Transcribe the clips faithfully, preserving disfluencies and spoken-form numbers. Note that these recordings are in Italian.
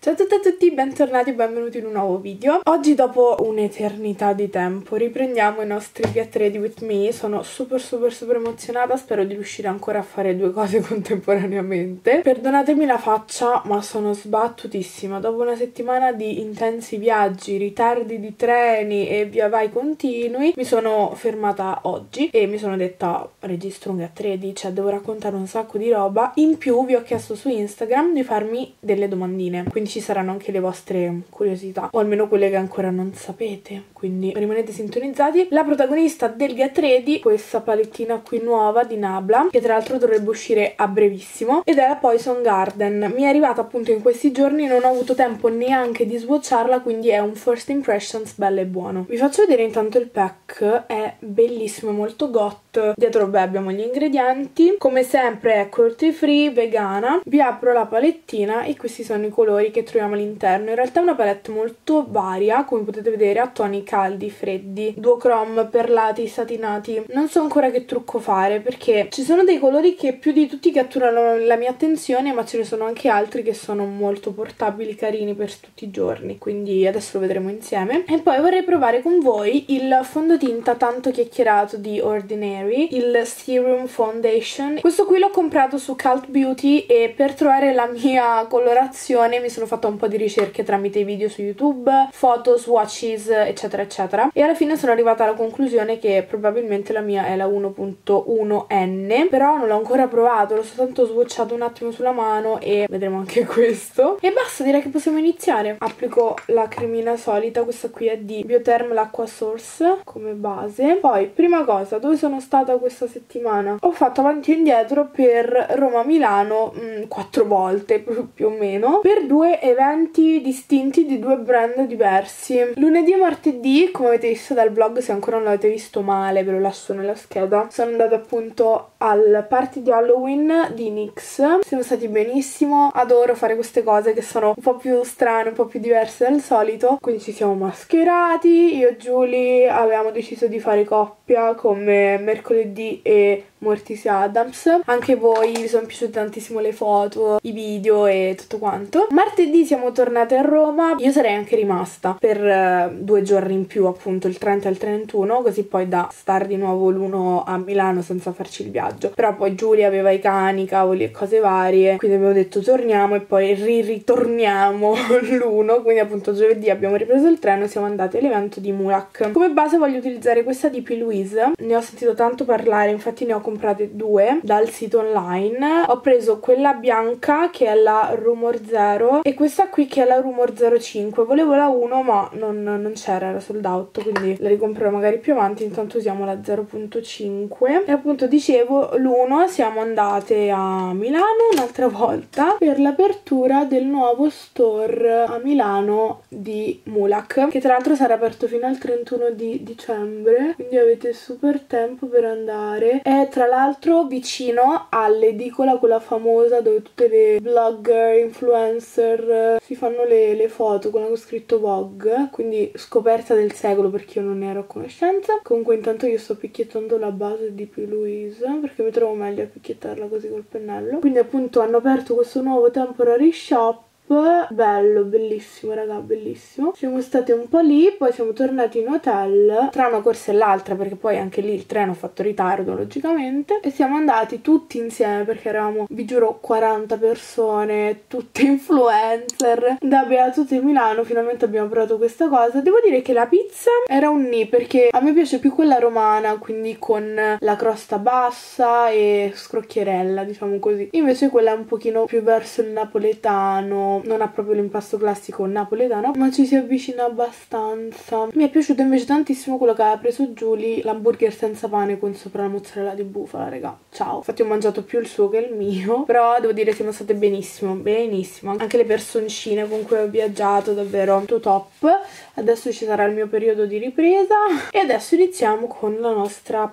Ciao a tutte e a tutti, bentornati e benvenuti in un nuovo video. Oggi, dopo un'eternità di tempo, riprendiamo i nostri Get Ready With Me. Sono super super super emozionata, spero di riuscire ancora a fare due cose contemporaneamente. Perdonatemi la faccia, ma sono sbattutissima. Dopo una settimana di intensi viaggi, ritardi di treni e via vai continui, mi sono fermata oggi e mi sono detta registro un Get Ready, cioè devo raccontare un sacco di roba. In più vi ho chiesto su Instagram di farmi delle domandine, quindi ci saranno anche le vostre curiosità, o almeno quelle che ancora non sapete, quindi rimanete sintonizzati. La protagonista del Get Ready, questa palettina qui nuova di Nabla, che tra l'altro dovrebbe uscire a brevissimo, ed è la Poison Garden. Mi è arrivata appunto in questi giorni, non ho avuto tempo neanche di swatcharla, quindi è un first impressions bello e buono. Vi faccio vedere intanto il pack, è bellissimo, è molto goth. Dietro beh abbiamo gli ingredienti, come sempre è cruelty free, vegana. Vi apro la palettina e questi sono i colori che troviamo all'interno. In realtà è una palette molto varia, come potete vedere, ha toni caldi, freddi, duochrome, perlati, satinati. Non so ancora che trucco fare, perché ci sono dei colori che più di tutti catturano la mia attenzione, ma ce ne sono anche altri che sono molto portabili, carini per tutti i giorni, quindi adesso lo vedremo insieme. E poi vorrei provare con voi il fondotinta tanto chiacchierato di Ordinary, il Serum Foundation. Questo qui l'ho comprato su Cult Beauty e per trovare la mia colorazione mi sono fatta un po' di ricerche tramite i video su YouTube, foto, swatches, eccetera eccetera, e alla fine sono arrivata alla conclusione che probabilmente la mia è la uno punto uno N, però non l'ho ancora provato, l'ho soltanto swatchato un attimo sulla mano e vedremo anche questo. E basta, direi che possiamo iniziare. Applico la cremina solita, questa qui è di Biotherm l'Aqua Source come base. Poi, prima cosa, dove sono stata questa settimana? Ho fatto avanti e indietro per Roma-Milano mh, quattro volte più o meno, per due eventi distinti di due brand diversi. Lunedì e martedì, come avete visto dal vlog, se ancora non l'avete visto male ve lo lascio nella scheda, sono andata appunto al party di Halloween di N Y X. Siamo stati benissimo, adoro fare queste cose che sono un po' più strane, un po' più diverse dal solito, quindi ci siamo mascherati. Io e Julie avevamo deciso di fare coppia come mercoledì e Morticia Adams. Anche voi, vi sono piaciute tantissimo le foto, i video e tutto quanto. Martedì siamo tornate a Roma, io sarei anche rimasta per uh, due giorni in più, appunto il trenta e il trentuno, così poi da star di nuovo l'uno a Milano senza farci il viaggio. Però poi Giulia aveva i cani, i cavoli e cose varie, quindi abbiamo detto torniamo e poi ri-ritorniamo l'uno, quindi appunto giovedì abbiamo ripreso il treno e siamo andati all'evento di Mulac. Come base voglio utilizzare questa di P. Louise, ne ho sentito tanto parlare, infatti ne ho comprate due dal sito online. Ho preso quella bianca che è la Rumor zero e questa qui che è la Rumor zero cinque. Volevo la uno ma non, non c'era, era sold out, quindi la ricomprerò magari più avanti. Intanto usiamo la zero punto cinque. E appunto dicevo, l'uno siamo andate a Milano un'altra volta per l'apertura del nuovo store a Milano di Mulac, che tra l'altro sarà aperto fino al trentuno di dicembre, quindi avete super tempo per andare. È tra l'altro vicino all'edicola quella famosa dove tutte le blogger, influencer si fanno le, le foto con scritto Vogue, quindi scoperta del secolo perché io non ne ero a conoscenza. Comunque intanto io sto picchiettando la base di P. Louise perché mi trovo meglio a picchiettarla così col pennello. Quindi appunto hanno aperto questo nuovo temporary shop, bello, bellissimo raga, bellissimo. Siamo state un po' lì, poi siamo tornati in hotel tra una corsa e l'altra, perché poi anche lì il treno ha fatto ritardo logicamente, e siamo andati tutti insieme perché eravamo, vi giuro, quaranta persone, tutte influencer, da Beatute Milano. Finalmente abbiamo provato questa cosa. Devo dire che la pizza era un nì, perché a me piace più quella romana, quindi con la crosta bassa e scrocchierella, diciamo così. Invece quella è un pochino più verso il napoletano, non ha proprio l'impasto classico napoletano, ma ci si avvicina abbastanza. Mi è piaciuto invece tantissimo quello che aveva preso Julie, l'hamburger senza pane con sopra la mozzarella di bufala, raga, ciao. Infatti ho mangiato più il suo che il mio, però devo dire siamo state benissimo, benissimo. Anche le personcine con cui ho viaggiato, davvero tutto top. Adesso ci sarà il mio periodo di ripresa e adesso iniziamo con la nostra palettina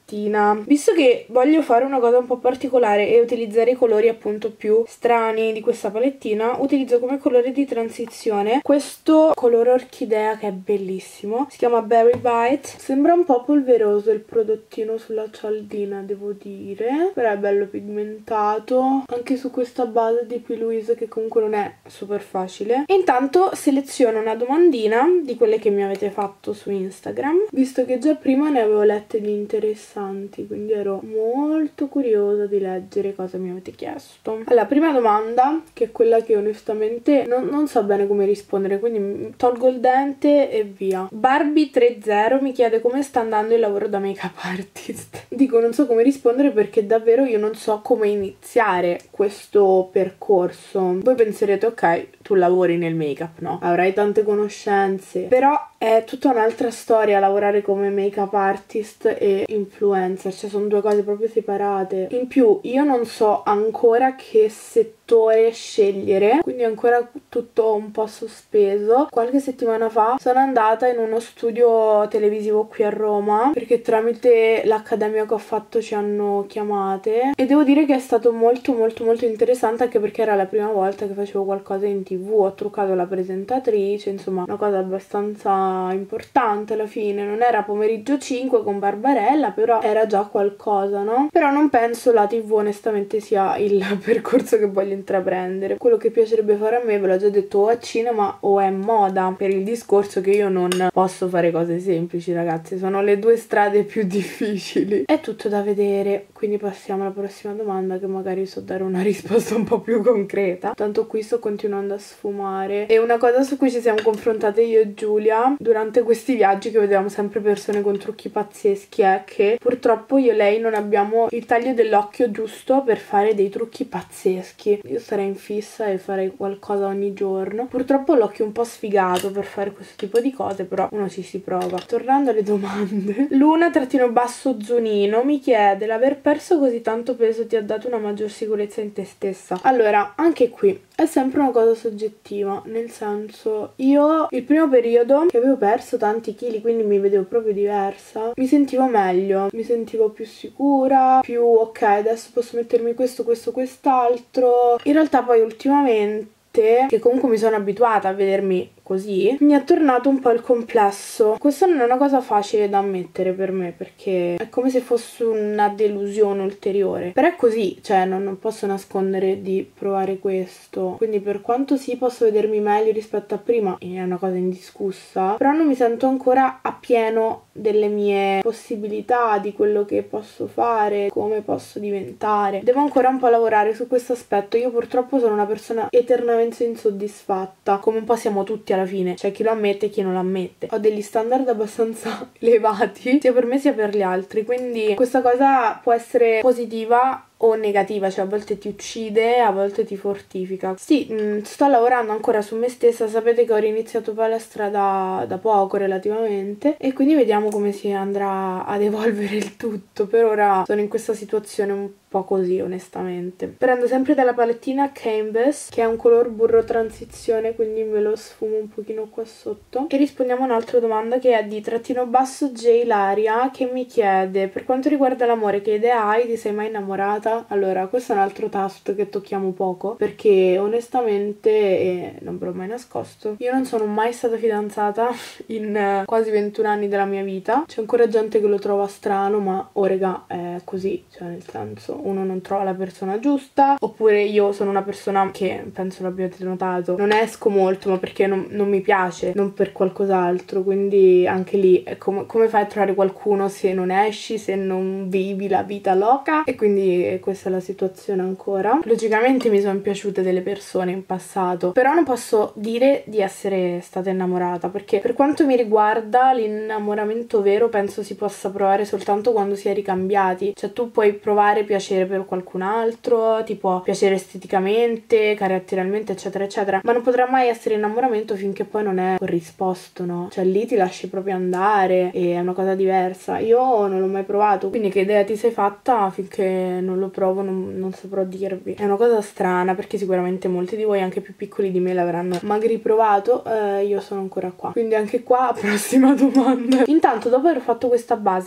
palettina. Visto che voglio fare una cosa un po' particolare e utilizzare i colori appunto più strani di questa palettina, utilizzo come colore di transizione questo colore orchidea che è bellissimo, si chiama Berry Bite. Sembra un po' polveroso il prodottino sulla cialdina, devo dire, però è bello pigmentato anche su questa base di P. Louise che comunque non è super facile. E intanto seleziono una domandina di quelle che mi avete fatto su Instagram, visto che già prima ne avevo lette di interessanti, quindi ero molto curiosa di leggere cosa mi avete chiesto. Allora, prima domanda, che è quella che onestamente non, non so bene come rispondere, quindi tolgo il dente e via. Barbie trenta mi chiede come sta andando il lavoro da make up artist. Dico, non so come rispondere perché davvero io non so come iniziare questo percorso. Voi penserete, ok, tu lavori nel make up, no? Avrai tante conoscenze, però è tutta un'altra storia lavorare come make up artist e influencer, cioè sono due cose proprio separate. In più io non so ancora che settore scegliere, quindi è ancora tutto un po' sospeso. Qualche settimana fa sono andata in uno studio televisivo qui a Roma perché tramite l'accademia che ho fatto ci hanno chiamate e devo dire che è stato molto molto molto interessante, anche perché era la prima volta che facevo qualcosa in tv. Ho truccato la presentatrice, insomma una cosa abbastanza importante alla fine. Non era pomeriggio cinque con Barbarella, però era già qualcosa, no? Però non penso la tv onestamente sia il percorso che voglio intraprendere. Quello che piacerebbe fare a me, ve l'ho già detto, o è cinema o è moda, per il discorso che io non posso fare cose semplici, ragazzi, sono le due strade più difficili. È tutto da vedere, quindi passiamo alla prossima domanda, che magari so dare una risposta un po' più concreta. Tanto qui sto continuando a sfumare. E una cosa su cui ci siamo confrontate io e Giulia durante questi viaggi, che vedevamo sempre persone con trucchi pazzeschi, è che purtroppo io e lei non abbiamo il taglio dell'occhio giusto per fare dei trucchi pazzeschi. Io sarei in fissa e farei qualcosa ogni giorno. Purtroppo ho l'occhio un po' sfigato per fare questo tipo di cose, però uno ci si prova. Tornando alle domande, Luna trattino basso Zunino mi chiede: l'aver perso così tanto peso ti ha dato una maggior sicurezza in te stessa? Allora, anche qui è sempre una cosa soggettiva, nel senso, io il primo periodo che avevo perso tanti chili, quindi mi vedevo proprio diversa, mi sentivo meglio, mi sentivo più sicura, più ok, adesso posso mettermi questo, questo, quest'altro. In realtà poi ultimamente, che comunque mi sono abituata a vedermi così, mi è tornato un po' il complesso. Questa non è una cosa facile da ammettere per me, perché è come se fosse una delusione ulteriore, però è così, cioè non, non posso nascondere di provare questo. Quindi per quanto sì, posso vedermi meglio rispetto a prima, è una cosa indiscussa, però non mi sento ancora a pieno delle mie possibilità, di quello che posso fare, come posso diventare. Devo ancora un po' lavorare su questo aspetto. Io purtroppo sono una persona eternamente insoddisfatta, come un po' siamo tutti alla fine, c'è chi lo ammette e chi non lo ammette. Ho degli standard abbastanza elevati sia per me sia per gli altri, quindi questa cosa può essere positiva o negativa, cioè a volte ti uccide, a volte ti fortifica. Sì, mh, sto lavorando ancora su me stessa. Sapete che ho riniziato palestra da, da poco relativamente, e quindi vediamo come si andrà ad evolvere il tutto. Per ora sono in questa situazione un po' così, onestamente. Prendo sempre dalla palettina Canvas, che è un color burro transizione, quindi me lo sfumo un pochino qua sotto, e rispondiamo a un'altra domanda che è di trattino basso J Laria, che mi chiede: per quanto riguarda l'amore, che idea hai? Ti sei mai innamorata? Allora, questo è un altro tasto che tocchiamo poco, perché onestamente, e non ve l'ho mai nascosto, io non sono mai stata fidanzata in quasi ventuno anni della mia vita. C'è ancora gente che lo trova strano, ma oh regà, è così, cioè nel senso, uno non trova la persona giusta, oppure io sono una persona che, penso l'abbiate notato, non esco molto, ma perché non, non mi piace, non per qualcos'altro, quindi anche lì è come, come fai a trovare qualcuno se non esci, se non vivi la vita loca? E quindi questa è la situazione ancora. Logicamente mi sono piaciute delle persone in passato, però non posso dire di essere stata innamorata, perché per quanto mi riguarda l'innamoramento vero penso si possa provare soltanto quando si è ricambiati. Cioè tu puoi provare piacere per qualcun altro, ti può piacere esteticamente, caratterialmente, eccetera eccetera, ma non potrà mai essere innamoramento finché poi non è corrisposto, no? Cioè lì ti lasci proprio andare e è una cosa diversa. Io non l'ho mai provato, quindi che idea ti sei fatta? Finché non lo provo non, non saprò dirvi. È una cosa strana, perché sicuramente molti di voi anche più piccoli di me l'avranno magari provato, eh, io sono ancora qua, quindi anche qua prossima domanda. Intanto, dopo aver fatto questa base,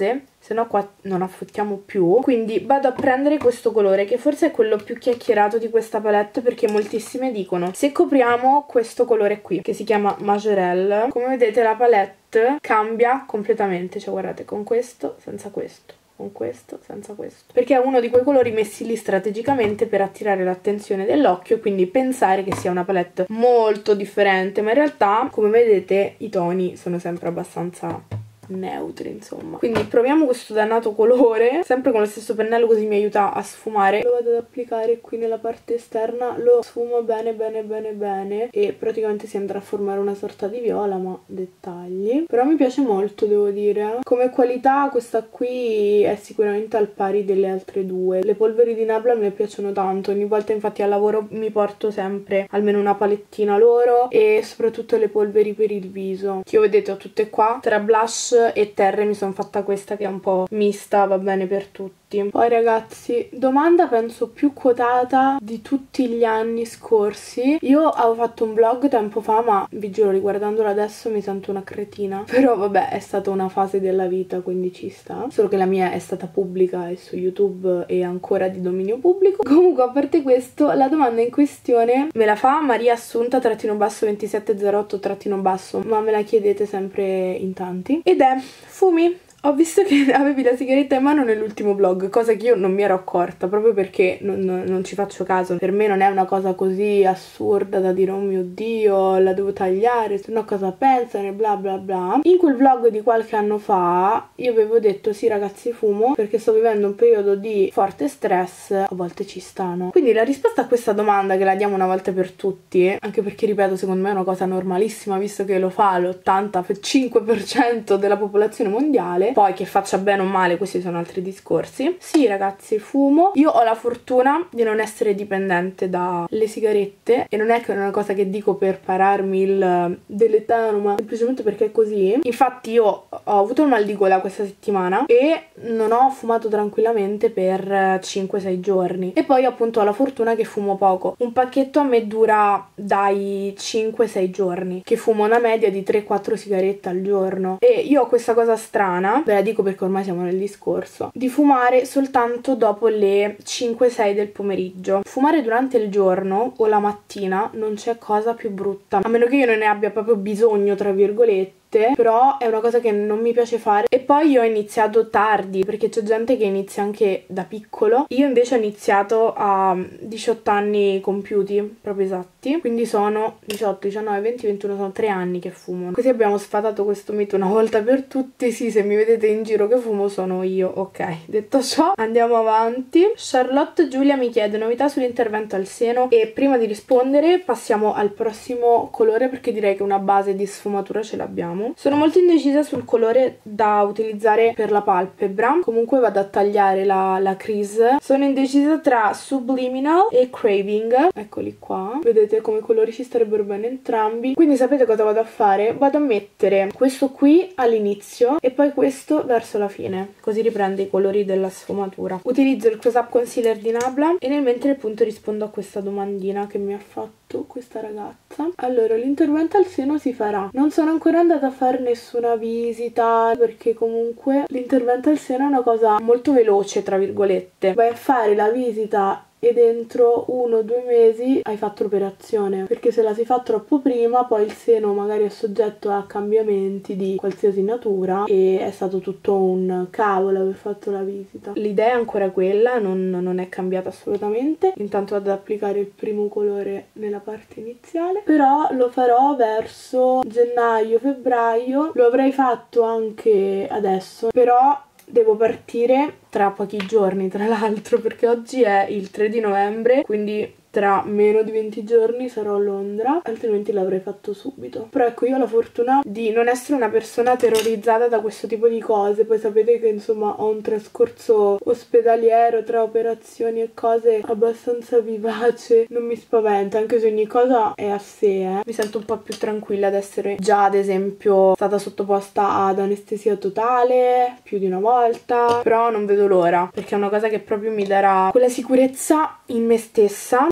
se no qua non affottiamo più. Quindi vado a prendere questo colore, che forse è quello più chiacchierato di questa palette, perché moltissime dicono se copriamo questo colore qui, che si chiama Majorelle, come vedete la palette cambia completamente, cioè guardate, con questo, senza questo, con questo, senza questo, perché è uno di quei colori messi lì strategicamente per attirare l'attenzione dell'occhio e quindi pensare che sia una palette molto differente, ma in realtà, come vedete, i toni sono sempre abbastanza neutri, insomma. Quindi proviamo questo dannato colore sempre con lo stesso pennello, così mi aiuta a sfumare. Lo vado ad applicare qui nella parte esterna, lo sfumo bene bene bene bene e praticamente si andrà a formare una sorta di viola, ma dettagli. Però mi piace molto, devo dire. Come qualità questa qui è sicuramente al pari delle altre due. Le polveri di Nabla mi piacciono tanto, ogni volta infatti al lavoro mi porto sempre almeno una palettina loro, e soprattutto le polveri per il viso, che io vedete ho tutte qua, tra blush e terre mi sono fatta questa che è un po' mista, va bene per tutti. Poi ragazzi, domanda penso più quotata di tutti gli anni scorsi. Io avevo fatto un vlog tempo fa, ma vi giuro, riguardandolo adesso mi sento una cretina, però vabbè, è stata una fase della vita, quindi ci sta. Solo che la mia è stata pubblica e su YouTube è ancora di dominio pubblico. Comunque, a parte questo, la domanda in questione me la fa Maria Assunta trattino basso ventisette zero otto trattino basso, ma me la chiedete sempre in tanti, ed è fumi. Ho visto che avevi la sigaretta in mano nell'ultimo vlog, cosa che io non mi ero accorta, proprio perché non, non, non ci faccio caso. Per me non è una cosa così assurda da dire oh mio Dio, la devo tagliare, se no cosa pensano e bla bla bla. In quel vlog di qualche anno fa io avevo detto sì ragazzi, fumo perché sto vivendo un periodo di forte stress, a volte ci stanno. Quindi la risposta a questa domanda, che la diamo una volta per tutti, anche perché ripeto secondo me è una cosa normalissima visto che lo fa l'ottantacinque per cento della popolazione mondiale, poi che faccia bene o male questi sono altri discorsi. Sì ragazzi, fumo. Io ho la fortuna di non essere dipendente dalle sigarette, e non è che è una cosa che dico per pararmi il deletano, ma semplicemente perché è così. Infatti io ho avuto il mal di gola questa settimana e non ho fumato tranquillamente per cinque sei giorni, e poi appunto ho la fortuna che fumo poco. Un pacchetto a me dura dai cinque sei giorni, che fumo una media di tre quattro sigarette al giorno, e io ho questa cosa strana, ve la dico perché ormai siamo nel discorso, di fumare soltanto dopo le cinque sei del pomeriggio. Fumare durante il giorno o la mattina non c'è cosa più brutta, a meno che io non ne abbia proprio bisogno, tra virgolette, però è una cosa che non mi piace fare. E poi io ho iniziato tardi, perché c'è gente che inizia anche da piccolo, io invece ho iniziato a diciotto anni compiuti, proprio esatti, quindi sono diciotto, diciannove, venti, ventuno, sono tre anni che fumo. Così abbiamo sfatato questo mito una volta per tutti. Sì, se mi vedete in giro che fumo sono io. Ok, detto ciò andiamo avanti. Charlotte Giulia mi chiede novità sull'intervento al seno, e prima di rispondere passiamo al prossimo colore, perché direi che una base di sfumatura ce l'abbiamo. Sono molto indecisa sul colore da utilizzare per la palpebra, comunque vado a tagliare la, la crease. Sono indecisa tra Subliminal e Craving, eccoli qua, vedete come colori ci starebbero bene entrambi. Quindi sapete cosa vado a fare? Vado a mettere questo qui all'inizio e poi questo verso la fine, così riprende i colori della sfumatura. Utilizzo il Close Up Concealer di Nabla e nel mentre appunto rispondo a questa domandina che mi ha fatto questa ragazza. Allora, l'intervento al seno si farà, non sono ancora andata a fare nessuna visita, perché comunque l'intervento al seno è una cosa molto veloce, tra virgolette. Vai a fare la visita e dentro uno o due mesi hai fatto l'operazione, perché se la si fa troppo prima poi il seno magari è soggetto a cambiamenti di qualsiasi natura e è stato tutto un cavolo aver fatto la visita. L'idea è ancora quella, non, non è cambiata assolutamente. Intanto vado ad applicare il primo colore nella parte iniziale, però lo farò verso gennaio-febbraio. Lo avrei fatto anche adesso, però devo partire tra pochi giorni, tra l'altro, perché oggi è il tre di novembre, quindi tra meno di venti giorni sarò a Londra, altrimenti l'avrei fatto subito. Però ecco, io ho la fortuna di non essere una persona terrorizzata da questo tipo di cose. Poi sapete che insomma ho un trascorso ospedaliero tra operazioni e cose abbastanza vivace, non mi spaventa, anche se ogni cosa è a sé, eh. Mi sento un po' più tranquilla ad essere già ad esempio stata sottoposta ad anestesia totale più di una volta, però non vedo l'ora, perché è una cosa che proprio mi darà quella sicurezza in me stessa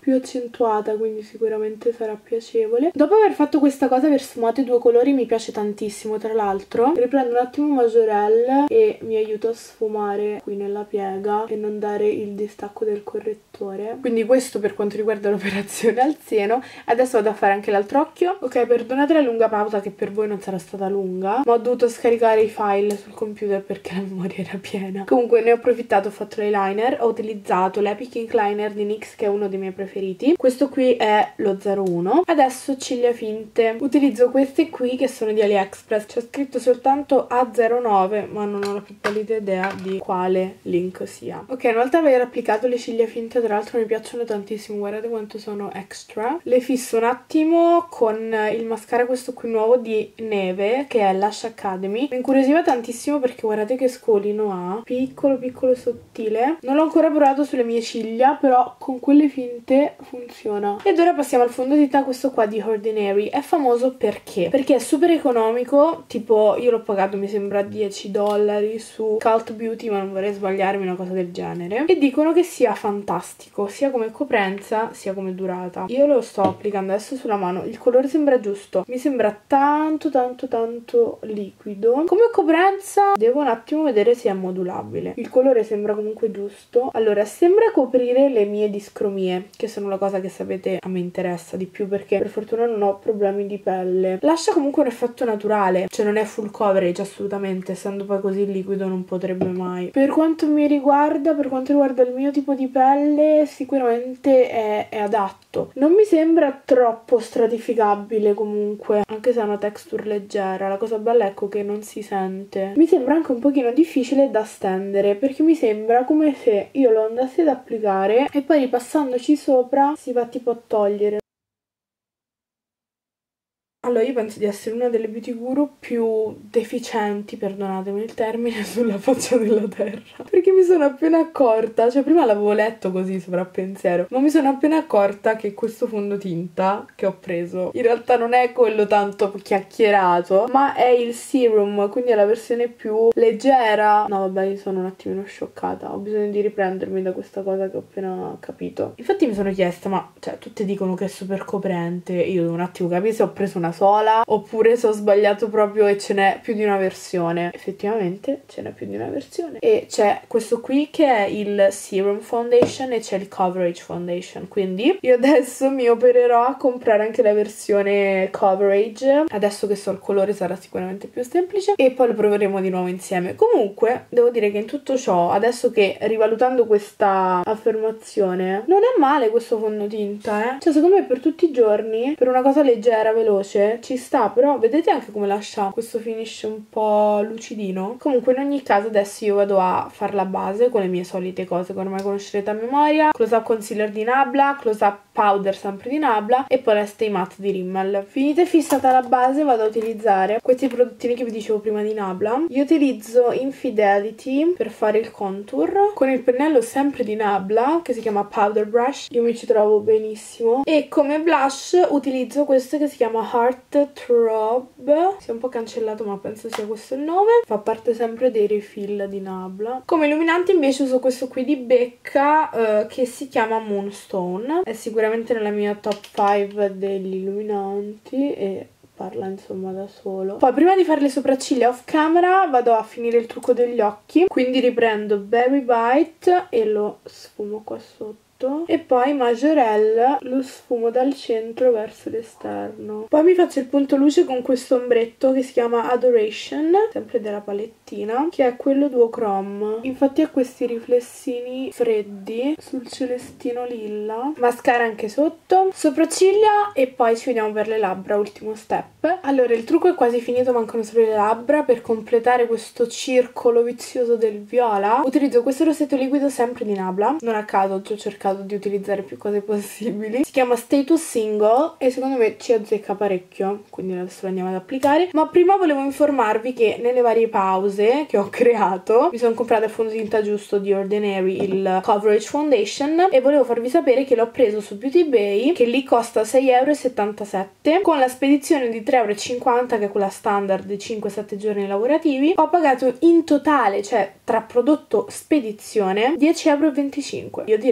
più accentuata, quindi sicuramente sarà piacevole. Dopo aver fatto questa cosa, aver sfumato i due colori, mi piace tantissimo. Tra l'altro riprendo un attimo Majorelle e mi aiuto a sfumare qui nella piega e non dare il distacco del correttore. Quindi questo per quanto riguarda l'operazione al seno. Adesso vado a fare anche l'altro occhio. Ok, perdonate la lunga pausa, che per voi non sarà stata lunga, ma ho dovuto scaricare i file sul computer perché la memoria era piena. Comunque ne ho approfittato, ho fatto l'eyeliner, ho utilizzato l'Epic Ink Liner di NYX, che è uno dei miei preferiti. Questo qui è lo zero uno. Adesso ciglia finte. Utilizzo queste qui che sono di AliExpress. C'è scritto soltanto A zero nove, ma non ho la più pallida idea di quale link sia. Ok, una volta aver applicato le ciglia finte, tra l'altro mi piacciono tantissimo, guardate quanto sono extra. Le fisso un attimo con il mascara questo qui nuovo di Neve, che è Lash Academy. Mi incuriosiva tantissimo perché guardate che scolino ha, piccolo piccolo sottile. Non l'ho ancora provato sulle mie ciglia, però con quelle finte funziona. Ed ora passiamo al fondotinta, questo qua di Ordinary. È famoso perché? Perché è super economico, tipo io l'ho pagato mi sembra dieci dollari su Cult Beauty, ma non vorrei sbagliarmi, una cosa del genere. E dicono che sia fantastico, sia come coprenza sia come durata. Io lo sto applicando adesso sulla mano, il colore sembra giusto, mi sembra tanto tanto tanto liquido. Come coprenza devo un attimo vedere se è modulabile. Il colore sembra comunque giusto. Allora, sembra coprire le mie discromie, che sono la cosa che sapete a me interessa di più, perché per fortuna non ho problemi di pelle. Lascia comunque un effetto naturale, cioè non è full coverage assolutamente, essendo poi così liquido non potrebbe mai. Per quanto mi riguarda, per quanto riguarda il mio tipo di pelle, sicuramente è, è adatto. Non mi sembra troppo stratificabile comunque, anche se ha una texture leggera. La cosa bella ecco che non si sente. Mi sembra anche un pochino difficile da stendere, perché mi sembra come se io lo andassi ad applicare e poi ripassandoci sopra si va tipo a togliere. Allora, io penso di essere una delle beauty guru più deficienti, perdonatemi il termine, sulla faccia della terra. Perché mi sono appena accorta, cioè prima l'avevo letto così sopra pensiero, ma mi sono appena accorta che questo fondotinta che ho preso in realtà non è quello tanto chiacchierato, ma è il serum, quindi è la versione più leggera. No vabbè, io sono un attimino scioccata, ho bisogno di riprendermi da questa cosa che ho appena capito. Infatti mi sono chiesta, ma cioè tutte dicono che è super coprente, io devo un attimo capire se ho preso una sola oppure se ho sbagliato proprio e ce n'è più di una versione. Effettivamente ce n'è più di una versione e c'è questo qui che è il Serum Foundation e c'è il Coverage Foundation, quindi io adesso mi opererò a comprare anche la versione Coverage. Adesso che so il colore sarà sicuramente più semplice e poi lo proveremo di nuovo insieme. Comunque devo dire che in tutto ciò, adesso che rivalutando questa affermazione, non è male questo fondotinta, eh? Cioè secondo me per tutti i giorni, per una cosa leggera, veloce, ci sta. Però vedete anche come lascia questo finish un po' lucidino. Comunque in ogni caso adesso io vado a fare la base con le mie solite cose che ormai conoscerete a memoria: Close Up Concealer di Nabla, Close Up Powder sempre di Nabla e poi la Stay Matte di Rimmel. Finita e fissata la base, vado a utilizzare questi prodottini che vi dicevo prima di Nabla. Io utilizzo Infidelity per fare il contour con il pennello sempre di Nabla che si chiama Powder Brush, io mi ci trovo benissimo. E come blush utilizzo questo che si chiama Heart Throb, si è un po' cancellato ma penso sia questo il nome, fa parte sempre dei refill di Nabla. Come illuminante invece uso questo qui di Becca eh, che si chiama Moonstone, è sicuramente nella mia top cinque degli illuminanti e parla insomma da solo. Poi prima di fare le sopracciglia off camera vado a finire il trucco degli occhi, quindi riprendo Berry Bite e lo sfumo qua sotto e poi Majorelle lo sfumo dal centro verso l'esterno. Poi mi faccio il punto luce con questo ombretto che si chiama Adoration, sempre della palettina, che è quello duochrome. Infatti ha questi riflessini freddi sul celestino lilla. Mascara anche sotto, sopracciglia e poi ci vediamo per le labbra, ultimo step. Allora il trucco è quasi finito, mancano solo le labbra. Per completare questo circolo vizioso del viola utilizzo questo rossetto liquido sempre di Nabla, non a caso oggi ho cercato di utilizzare più cose possibili. Si chiama Status Single e secondo me ci azzecca parecchio, quindi adesso lo andiamo ad applicare. Ma prima volevo informarvi che nelle varie pause che ho creato mi sono comprata il fondotinta giusto di Ordinary, il Coverage Foundation, e volevo farvi sapere che l'ho preso su Beauty Bay, che lì costa sei e settantasette euro, con la spedizione di tre e cinquanta euro, che è quella standard di cinque sette giorni lavorativi. Ho pagato in totale, cioè tra prodotto spedizione, dieci e venticinque euro. Io direi che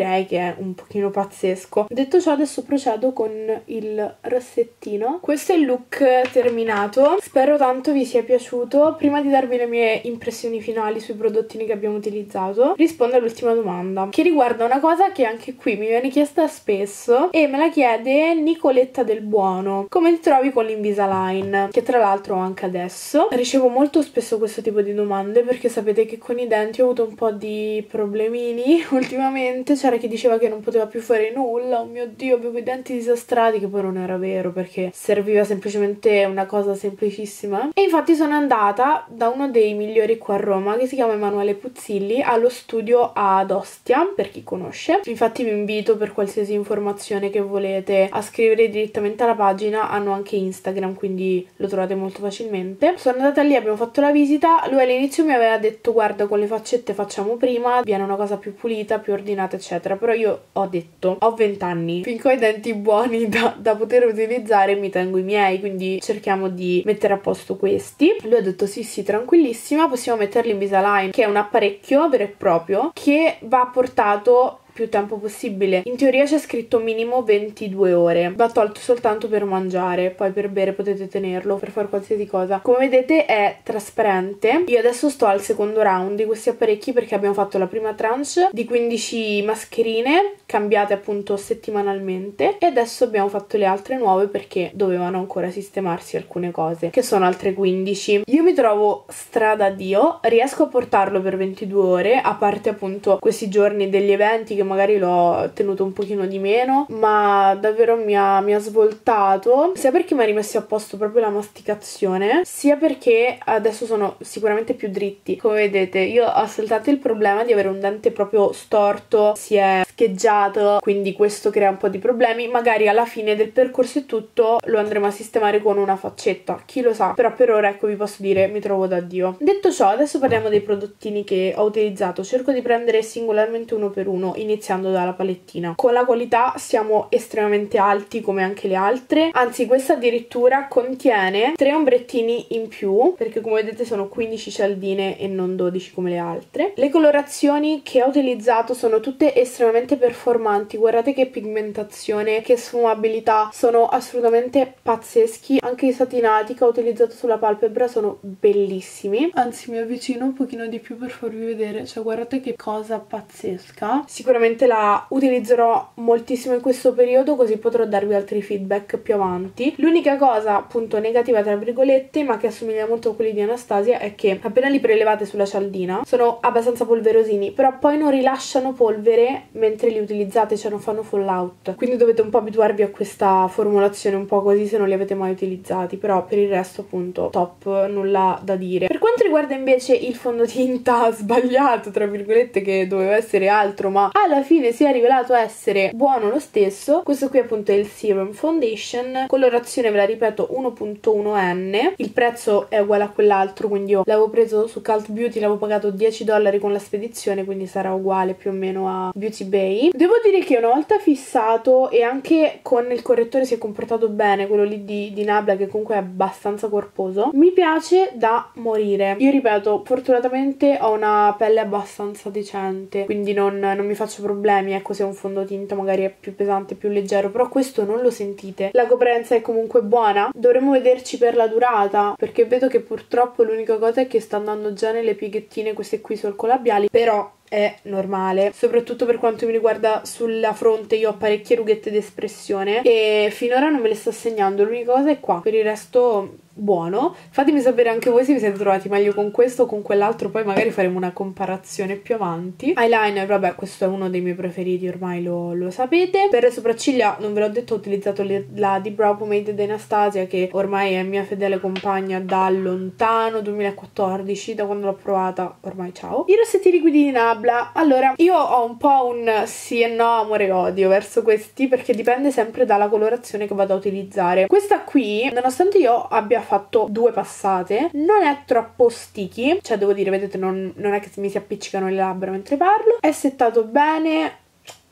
è un pochino pazzesco. Detto ciò, adesso procedo con il rossettino. Questo è il look terminato, spero tanto vi sia piaciuto. Prima di darvi le mie impressioni finali sui prodottini che abbiamo utilizzato, rispondo all'ultima domanda, che riguarda una cosa che anche qui mi viene chiesta spesso e me la chiede Nicoletta del Buono: come ti trovi con l'Invisalign? Che tra l'altro ho anche adesso. Ricevo molto spesso questo tipo di domande perché sapete che con i denti ho avuto un po' di problemini ultimamente. C'era chi diceva che non poteva più fare nulla, oh mio Dio, avevo i denti disastrati, che poi non era vero perché serviva semplicemente una cosa semplicissima. E infatti sono andata da uno dei migliori qua a Roma, che si chiama Emanuele Puzzilli, allo studio ad Ostia, per chi conosce. Infatti vi invito, per qualsiasi informazione che volete, a scrivere direttamente alla pagina. Hanno anche Instagram, quindi lo trovate molto facilmente. Sono andata lì, abbiamo fatto la visita. Lui all'inizio mi aveva detto: guarda, con le faccette facciamo prima, viene una cosa più pulita, più ordinata eccetera. Però io ho detto, ho venti anni, finché ho i denti buoni da, da poter utilizzare mi tengo i miei, quindi cerchiamo di mettere a posto questi. Lui ha detto sì sì, tranquillissima, possiamo mettere l'Invisalign, che è un apparecchio vero e proprio che va portato più tempo possibile. In teoria c'è scritto minimo ventidue ore, va tolto soltanto per mangiare, poi per bere potete tenerlo, per fare qualsiasi cosa. Come vedete è trasparente. Io adesso sto al secondo round di questi apparecchi perché abbiamo fatto la prima tranche di quindici mascherine cambiate appunto settimanalmente e adesso abbiamo fatto le altre nuove perché dovevano ancora sistemarsi alcune cose, che sono altre quindici. Io mi trovo strada Dio, riesco a portarlo per ventidue ore, a parte appunto questi giorni degli eventi che magari l'ho tenuto un pochino di meno, ma davvero mi ha, mi ha svoltato, sia perché mi ha rimesso a posto proprio la masticazione, sia perché adesso sono sicuramente più dritti. Come vedete io ho soltanto il problema di avere un dente proprio storto, si è scheggiato, quindi questo crea un po' di problemi. Magari alla fine del percorso e tutto lo andremo a sistemare con una faccetta, chi lo sa, però per ora ecco vi posso dire mi trovo da Dio. Detto ciò, adesso parliamo dei prodottini che ho utilizzato. Cerco di prendere singolarmente uno per uno, iniziando dalla palettina. Con la qualità siamo estremamente alti come anche le altre, anzi questa addirittura contiene tre ombrettini in più perché come vedete sono quindici cialdine e non dodici come le altre. Le colorazioni che ho utilizzato sono tutte estremamente performanti, guardate che pigmentazione, che sfumabilità, sono assolutamente pazzeschi. Anche i satinati che ho utilizzato sulla palpebra sono bellissimi, anzi mi avvicino un pochino di più per farvi vedere, cioè guardate che cosa pazzesca. Sicuramente la utilizzerò moltissimo in questo periodo, così potrò darvi altri feedback più avanti. L'unica cosa appunto negativa tra virgolette, ma che assomiglia molto a quelli di Anastasia, è che appena li prelevate sulla cialdina sono abbastanza polverosini, però poi non rilasciano polvere mentre li utilizzate, cioè non fanno fallout, quindi dovete un po' abituarvi a questa formulazione un po' così se non li avete mai utilizzati. Però per il resto appunto top, nulla da dire. Per quanto riguarda invece il fondotinta sbagliato tra virgolette, che doveva essere altro ma alla fine si è rivelato essere buono lo stesso, questo qui appunto è il Serum Foundation, colorazione ve la ripeto uno punto uno N, il prezzo è uguale a quell'altro, quindi io l'avevo preso su Cult Beauty, l'avevo pagato dieci dollari con la spedizione, quindi sarà uguale più o meno a Beauty Bay. Devo dire che una volta fissato e anche con il correttore si è comportato bene, quello lì di, di Nabla, che comunque è abbastanza corposo, mi piace da morire. Io ripeto, fortunatamente ho una pelle abbastanza decente, quindi non, non mi faccio problemi, ecco, se un fondotinta magari è più pesante, più leggero, però questo non lo sentite. La coprenza è comunque buona, dovremmo vederci per la durata, perché vedo che purtroppo l'unica cosa è che sta andando già nelle pieghettine queste qui solcolabiali, però è normale, soprattutto per quanto mi riguarda sulla fronte. Io ho parecchie rughette d'espressione e finora non me le sto segnando, l'unica cosa è qua, per il resto buono. Fatemi sapere anche voi se vi siete trovati meglio con questo o con quell'altro, poi magari faremo una comparazione più avanti. Eyeliner, vabbè, questo è uno dei miei preferiti, ormai lo, lo sapete. Per le sopracciglia, non ve l'ho detto, ho utilizzato le, la Deep Brow Pomade di Anastasia, che ormai è mia fedele compagna da lontano duemilaquattordici, da quando l'ho provata, ormai ciao. I rossetti liquidi di Nabla, allora io ho un po' un sì e no, amore e odio verso questi, perché dipende sempre dalla colorazione che vado a utilizzare. Questa qui, nonostante io abbia fatto due passate, non è troppo sticky, cioè devo dire, vedete, non, non è che mi si appiccicano le labbra mentre parlo, è settato bene,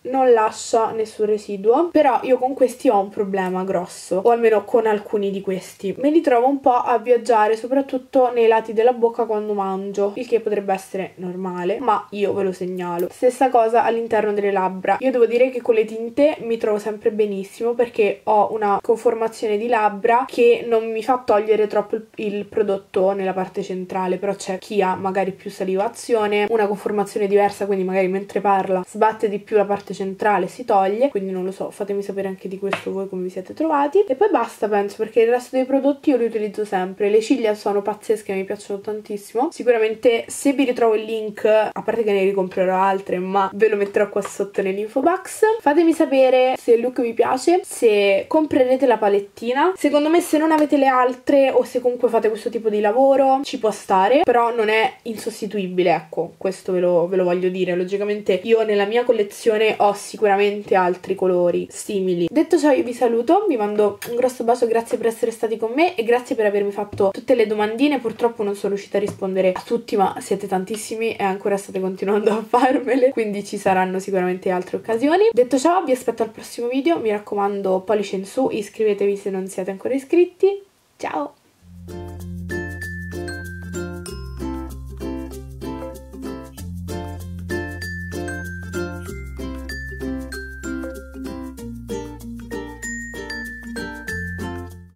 non lascia nessun residuo, però io con questi ho un problema grosso, o almeno con alcuni di questi. Me li trovo un po' a viaggiare, soprattutto nei lati della bocca quando mangio, il che potrebbe essere normale, ma io ve lo segnalo. Stessa cosa all'interno delle labbra. Io devo dire che con le tinte mi trovo sempre benissimo perché ho una conformazione di labbra che non mi fa togliere troppo il, il prodotto nella parte centrale, però c'è chi ha magari più salivazione, una conformazione diversa, quindi magari mentre parla sbatte di più la parte centrale, si toglie, quindi non lo so, fatemi sapere anche di questo voi come vi siete trovati. E poi basta, penso, perché il resto dei prodotti io li utilizzo sempre. Le ciglia sono pazzesche, mi piacciono tantissimo. Sicuramente se vi ritrovo il link, a parte che ne ricomprerò altre, ma ve lo metterò qua sotto nell'info box. Fatemi sapere se il look vi piace, se comprerete la palettina. Secondo me se non avete le altre o se comunque fate questo tipo di lavoro ci può stare, però non è insostituibile, ecco, questo ve lo, ve lo voglio dire. Logicamente io nella mia collezione ho sicuramente altri colori simili. Detto ciò io vi saluto, vi mando un grosso bacio, grazie per essere stati con me e grazie per avermi fatto tutte le domandine. Purtroppo non sono riuscita a rispondere a tutti, ma siete tantissimi e ancora state continuando a farmele, quindi ci saranno sicuramente altre occasioni. Detto ciò vi aspetto al prossimo video, mi raccomando pollice in su, iscrivetevi se non siete ancora iscritti, ciao!